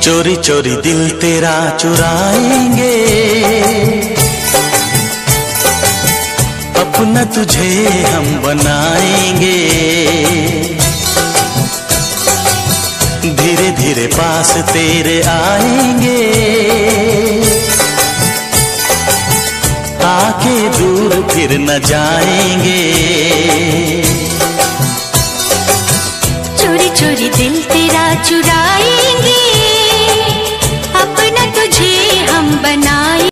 चोरी चोरी दिल तेरा चुराएंगे, अपना तुझे हम बनाएंगे। धीरे धीरे पास तेरे आएंगे, आके दूर फिर न जाएंगे।